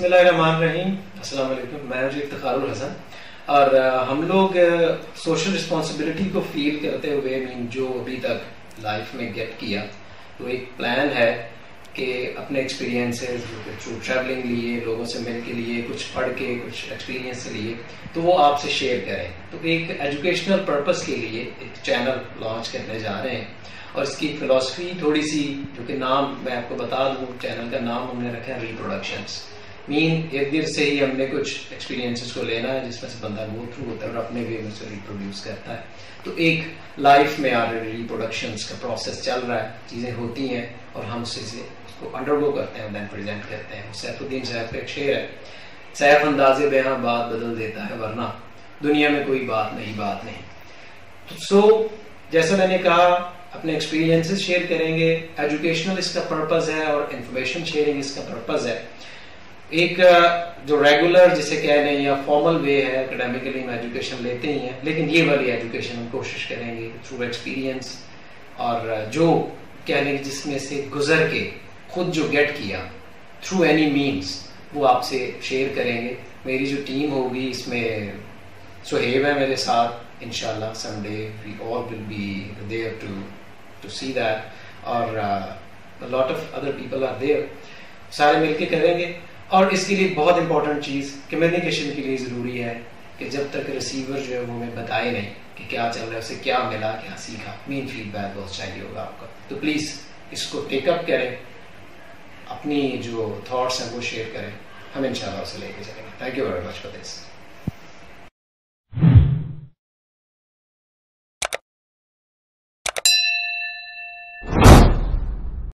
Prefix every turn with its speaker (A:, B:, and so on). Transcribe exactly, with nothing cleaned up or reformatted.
A: اللہ الرحمن الرحیم. السلام علیکم. میں ہوں افتخار الحسن اور ہم لوگ سوشل رسپانسبلٹی کو فیل کرتے ہوئے مین جو ابھی تک لائف میں گیٹ کیا تو ایک پلان ہے کہ اپنے ایکسپیرینسز تھرو ٹریولنگ لیے لوگوں سے مل کے لیے کچھ پڑھ کے کچھ ایکسپیرینس سے لیے تو وہ آپ سے شیئر کریں. تو ایک ایجوکیشنل پرپس کے لیے ایک چینل لانچ کرنے جا رہے ہیں اور اس کی فلاسفی تھوڑی سی جو کہ نام میں آپ کو بتا دوں, چینل کا نام ہم نے رکھا ہے ریپروڈکشنس. مین ارد گرد سے ہی ہم نے کچھ ایکسپیرینسز کو لینا ہے جس میں سے بندہ گو تھرو ہوتا ہے اور اپنے وے میں سے ریپروڈیوس کرتا ہے. تو ایک لائف میں آلریڈی ریپروڈکشنس کا پروسیس چل رہا ہے, چیزیں ہوتی ہیں اور ہم اسے اس کو انڈر گو کرتے ہیں, دین پریزنٹ کرتے ہیں. سیف الدین صاحب کا ایک شعر ہے, سیف انداز بیاں بات بدل دیتا ہے ورنہ دنیا میں کوئی بات نہیں بات نہیں. تو سو جیسا میں نے کہا اپنے ایکسپیرینسز شیئر کریں گے, ایجوکیشنل اس کا پرپز ہے اور انفارمیشن شیئرنگ اس کا پرپز ہے. ایک جو ریگولر جسے کہہ لیں یا فارمل وے ہے, اکیڈیمکلی ہم ایجوکیشن لیتے ہی ہیں, لیکن یہ والی ایجوکیشن ہم کوشش کریں گے تھرو ایکسپیرینس اور جو کہہ لیں جس میں سے گزر کے خود جو گیٹ کیا تھرو اینی مینس وہ آپ سے شیئر کریں گے. میری جو ٹیم ہوگی اس میں سہیب ہے میرے ساتھ, انشاءاللہ Sunday we all will be there to to see that or lot of other people are there. سارے مل کے کریں گے. اور اس کے لیے بہت امپورٹنٹ چیز کمیونیکیشن کے لیے ضروری ہے کہ جب تک ریسیور جو ہے وہ ہمیں بتائے نہیں کہ کیا چل رہا ہے, اسے کیا ملا کیا سیکھا, مین فیڈ بیک بہت چاہیے ہوگا آپ کا. تو پلیز اس کو ٹیک اپ کریں, اپنی جو تھاٹس ہیں وہ شیئر کریں, ہم انشاءاللہ اسے لے کے چلیں گے. Thank you very much for this.